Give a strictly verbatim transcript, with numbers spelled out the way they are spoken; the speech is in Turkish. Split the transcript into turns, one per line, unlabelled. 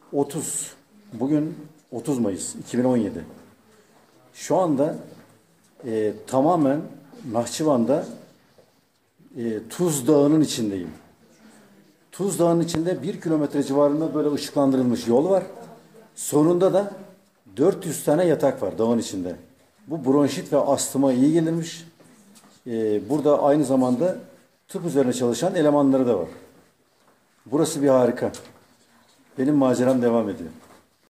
otuz. Bugün otuz Mayıs iki bin on yedi. Şu anda e, tamamen Nahçıvan'da e, Tuz Dağı'nın içindeyim. Tuz Dağı'nın içinde bir kilometre civarında böyle ışıklandırılmış yol var. Sonunda da dört yüz tane yatak var dağın içinde. Bu bronşit ve astıma iyi gelirmiş. E, burada aynı zamanda tıp üzerine çalışan elemanları da var. Burası bir harika. Benim maceram devam ediyor.